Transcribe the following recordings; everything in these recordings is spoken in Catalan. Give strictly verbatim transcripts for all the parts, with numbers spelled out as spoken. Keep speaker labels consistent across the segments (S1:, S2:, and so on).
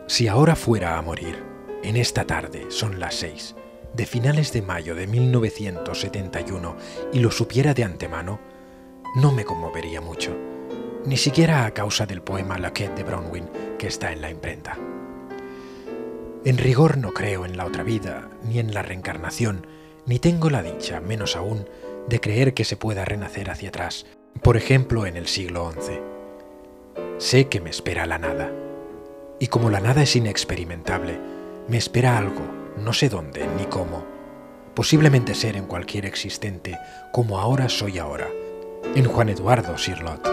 S1: Si ahora fuera a morir, en esta tarde, son las seis, de finales de mayo de mil novecientos setenta y uno, y lo supiera de antemano, no me conmovería mucho, ni siquiera a causa del poema La Quête de Bronwyn que está en la imprenta. En rigor no creo en la otra vida, ni en la reencarnación, ni tengo la dicha, menos aún, de creer que se pueda renacer hacia atrás, por ejemplo en el siglo once. Sé que me espera la nada. Y como la nada es inexperimentable, me espera algo, no sé dónde ni cómo. Posiblemente ser en cualquier existente, como ahora soy ahora, en Juan Eduardo Cirlot.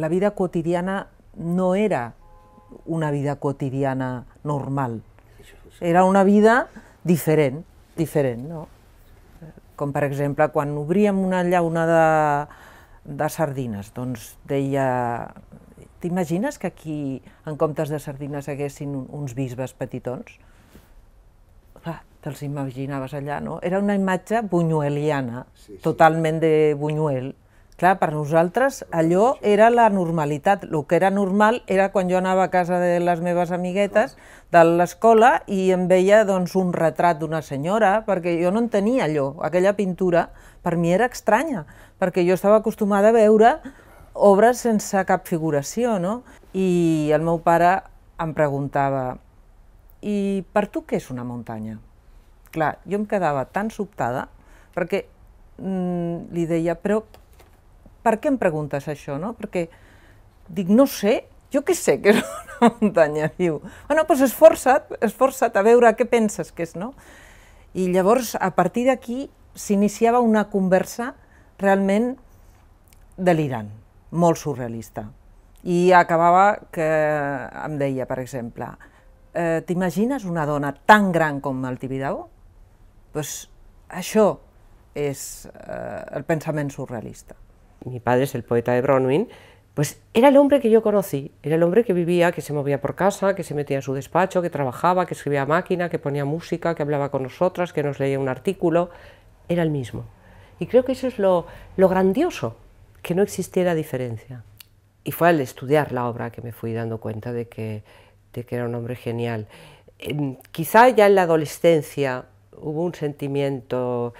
S2: la vida quotidiana no era una vida quotidiana normal, era una vida diferent, diferent, no? Com per exemple, quan obríem una llauna de, de sardines, doncs deia, t'imagines que aquí, en comptes de sardines, haguessin uns bisbes petitons? Clar, te'ls imaginaves allà, no? Era una imatge buñueliana, sí, sí. Totalment de Buñuel. Clar, per nosaltres allò era la normalitat. El que era normal era quan jo anava a casa de les meves amiguetes de l'escola i em veia doncs, un retrat d'una senyora, perquè jo no en tenia allò. Aquella pintura per mi era estranya, perquè jo estava acostumada a veure obres sense cap figuració, no? I el meu pare em preguntava, i per tu què és una muntanya? Clar, jo em quedava tan sobtada, perquè mm, li deia, però per què em preguntes això, no? Perquè dic, no sé, jo què sé que és una muntanya, diu. Bueno, doncs esforça't, esforça't a veure què penses que és, no? I llavors, a partir d'aquí, s'iniciava una conversa realment delirant, molt surrealista. I acabava que em deia, per exemple, eh, t'imagines una dona tan gran com el Tibidabo? Pues això és eh, el pensament surrealista.
S3: Mi padre es el poeta de Bronwyn, pues era el hombre que yo conocí, era el hombre que vivía, que se movía por casa, que se metía en su despacho, que trabajaba, que escribía a máquina, que ponía música, que hablaba con nosotras, que nos leía un artículo, era el mismo. Y creo que eso es lo, lo grandioso, que no existiera diferencia. Y fue al estudiar la obra que me fui dando cuenta de que, de que era un hombre genial. Eh, quizá ya en la adolescencia hubo un sentimiento,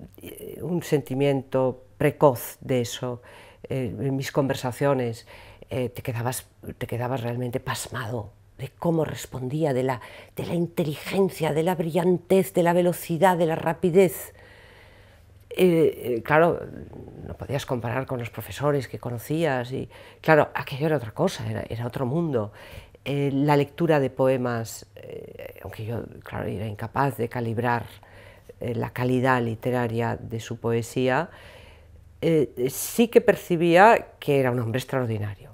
S3: un sentimiento precoz de eso. Eh, en mis conversaciones eh, te, quedabas, te quedabas realmente pasmado de cómo respondía, de la, de la inteligencia, de la brillantez, de la velocidad, de la rapidez. Eh, eh, claro, no podías comparar con los profesores que conocías y claro, aquello era otra cosa, era, era otro mundo. Eh, la lectura de poemas, eh, aunque yo, claro, era incapaz de calibrar eh, la calidad literaria de su poesía, Eh, sí que percibía que era un hombre extraordinario.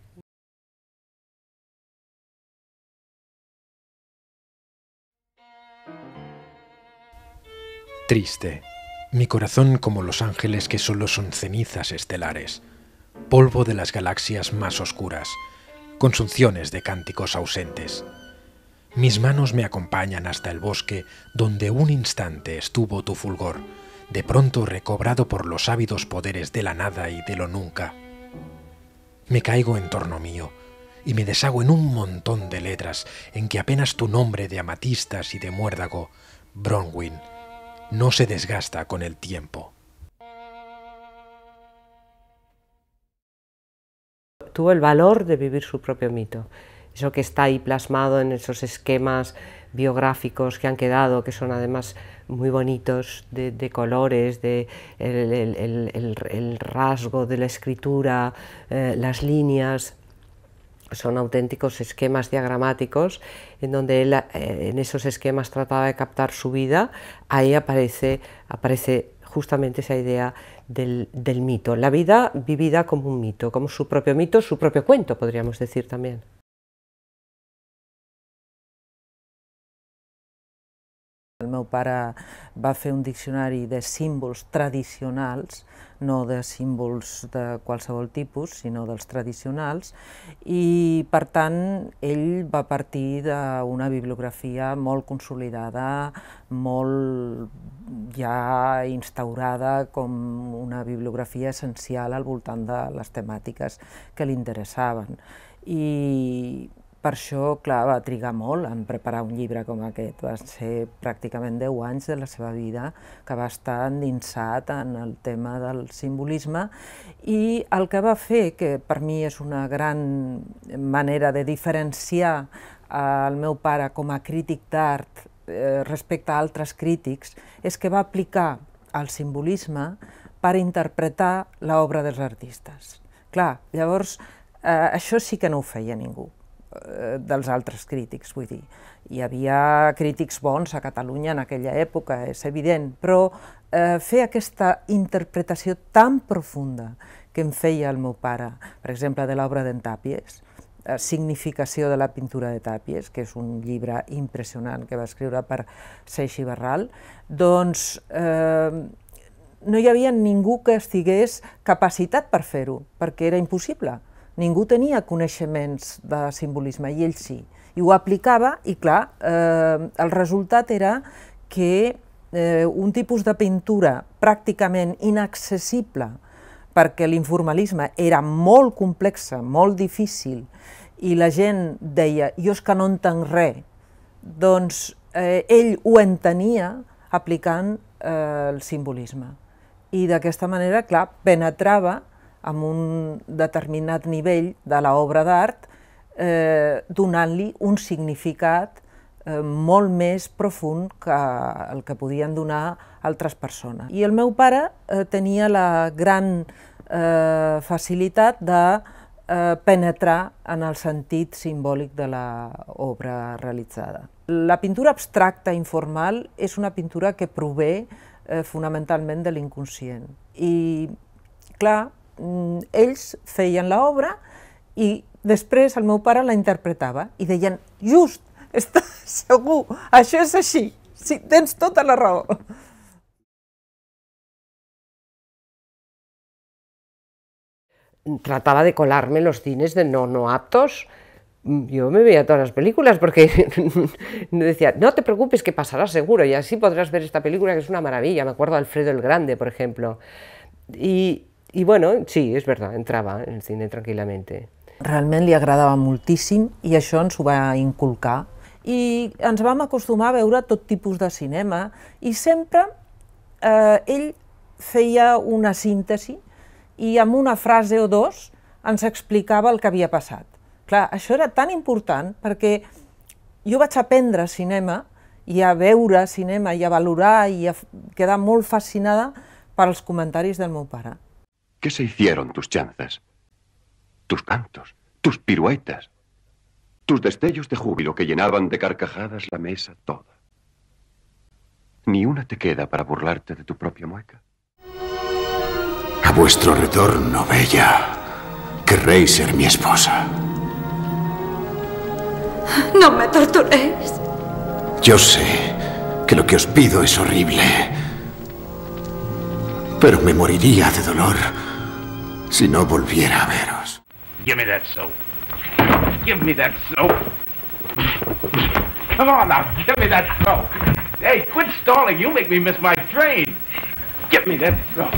S1: Triste, mi corazón como los ángeles que solo son cenizas estelares, polvo de las galaxias más oscuras, consunciones de cánticos ausentes. Mis manos me acompañan hasta el bosque donde un instante estuvo tu fulgor, de pronto recobrado por los ávidos poderes de la nada y de lo nunca. Me caigo en torno mío y me deshago en un montón de letras en que apenas tu nombre de amatistas y de muérdago, Bronwyn, no se desgasta con el tiempo.
S3: Tuvo el valor de vivir su propio mito. Eso que está ahí plasmado en esos esquemas biográficos que han quedado, que son además muy bonitos, de, de colores, de el, el, el, el, el rasgo de la escritura, eh, las líneas, son auténticos esquemas diagramáticos en donde él, eh, en esos esquemas trataba de captar su vida. Ahí aparece, aparece justamente esa idea del, del mito, la vida vivida como un mito, como su propio mito, su propio cuento, podríamos decir también.
S2: El meu pare va fer un diccionari de símbols tradicionals, no de símbols de qualsevol tipus, sinó dels tradicionals, i per tant ell va partir d'una bibliografia molt consolidada, molt ja instaurada com una bibliografia essencial al voltant de les temàtiques que li interessaven. I per això, clar, va trigar molt en preparar un llibre com aquest. Va ser pràcticament deu anys de la seva vida que va estar endinsat en el tema del simbolisme i el que va fer, que per mi és una gran manera de diferenciar el meu pare com a crític d'art respecte a altres crítics, és que va aplicar el simbolisme per interpretar l'obra dels artistes. Clar, llavors, això sí que no ho feia ningú dels altres crítics, vull dir. Hi havia crítics bons a Catalunya en aquella època, és evident, però eh, fer aquesta interpretació tan profunda que que em feia el meu pare, per exemple, de l'obra d'en Tàpies, Significació de la pintura de Tàpies, que és un llibre impressionant que va escriure per Seix i Barral, doncs eh, no hi havia ningú que estigués capacitat per fer-ho, perquè era impossible. Ningú tenia coneixements de simbolisme, i ell sí. I ho aplicava, i clar, eh, el resultat era que eh, un tipus de pintura pràcticament inaccessible, perquè l'informalisme era molt complex, molt difícil, i la gent deia, jo és que no entenc res, doncs eh, ell ho entenia aplicant eh, el simbolisme. I d'aquesta manera, clar, penetrava amb un determinat nivell de l'obra d'art, eh, donant-li un significat eh, molt més profund que el que podien donar altres persones. I el meu pare eh, tenia la gran eh, facilitat de eh, penetrar en el sentit simbòlic de l'obra realitzada. La pintura abstracta informal és una pintura que prové eh, fonamentalment de l'inconscient. I, clar, ells feien l'obra i després el meu pare la interpretava i deien, just, estàs segur, això és així, sí, tens tota la raó.
S3: Trataba de colarme en los cines de no, no aptos. Yo me veía todas las películas porque decía, no te preocupes que pasará seguro y así podrás ver esta película que es una maravilla. Me acuerdo de Alfredo el Grande, por ejemplo. Y, y bueno, sí, és verdad, entrava en el cine tranquil·lament.
S2: Realment li agradava moltíssim i això ens ho va inculcar. I ens vam acostumar a veure tot tipus de cinema i sempre eh, ell feia una síntesi i amb una frase o dos ens explicava el que havia passat. Clar, això era tan important perquè jo vaig aprendre cinema i a veure cinema i a valorar i a quedar molt fascinada pels comentaris del meu pare.
S4: ¿Qué se hicieron tus chanzas? Tus cantos, tus piruetas, tus destellos de júbilo que llenaban de carcajadas la mesa toda. ¿Ni una te queda para burlarte de tu propia mueca?
S5: A vuestro retorno, bella, querréis ser mi esposa.
S6: No me torturéis.
S5: Yo sé que lo que os pido es horrible, pero me moriría de dolor si no volviera a veros.
S7: Give me that soap. Give me that soap. Come on now, give me that soap. Hey, quit stalling. You make me miss my train. Give me that soap.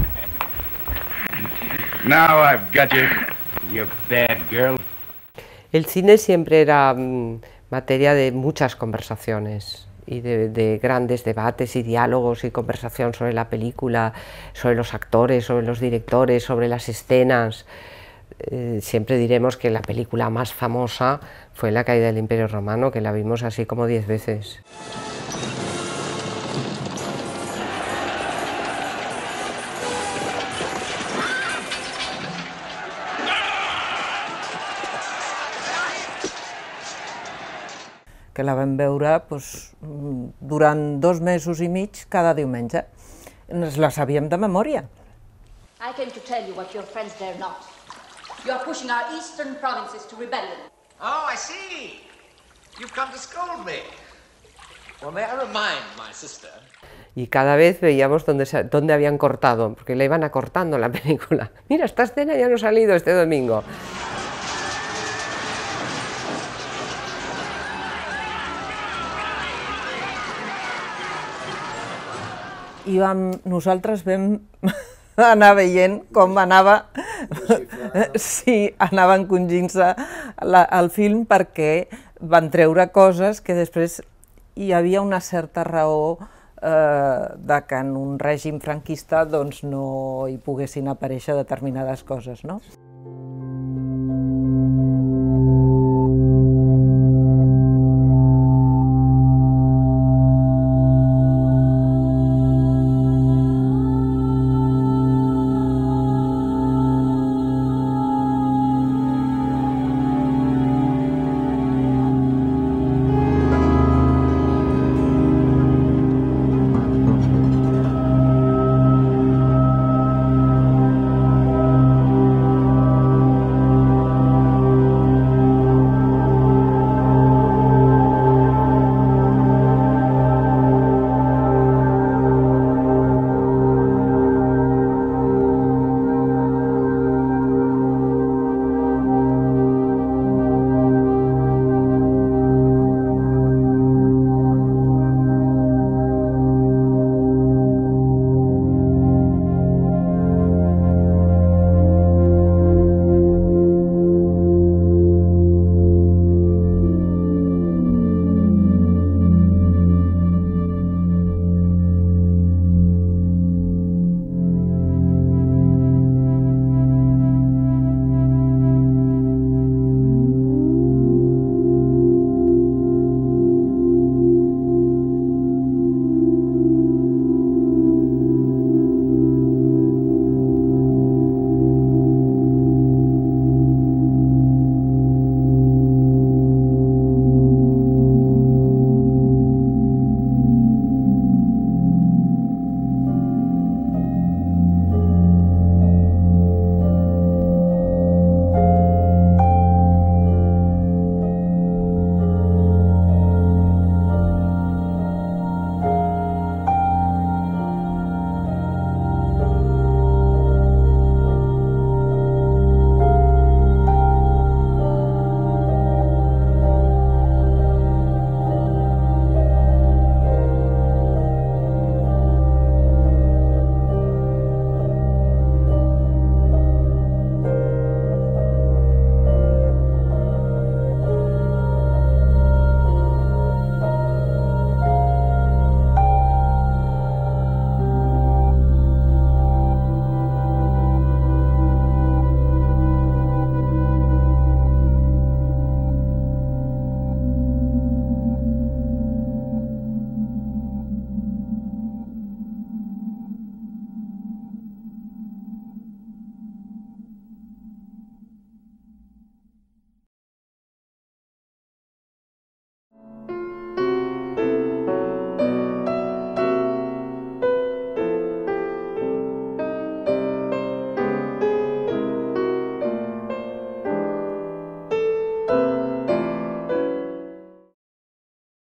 S7: Now I've got you, you bad girl.
S3: El cine siempre era mmm, materia de muchas conversaciones y de, de grandes debates y diálogos y conversación sobre la película, sobre los actores, sobre los directores, sobre las escenas. Eh, siempre diremos que la película más famosa fue La caída del Imperio Romano, que la vimos así como diez veces.
S2: Que la vam veure doncs, durant dos mesos i mig cada diumenge. Ens la sabíem de memòria.
S8: I came to tell you what your friends dare not. You are pushing our eastern provinces to rebellion.
S9: Oh, I see. You've come to scold me. Well, may I remind my sister?
S3: Y cada vez veíamos dónde, dónde habían cortado, porque la iban acortando la película. Mira, esta escena ya no ha salido este domingo.
S2: I vam, nosaltres vam anar veient com anava, sí, anava encongint-se el film perquè van treure coses que després hi havia una certa raó eh, de que en un règim franquista doncs, no hi poguessin aparèixer determinades coses, no?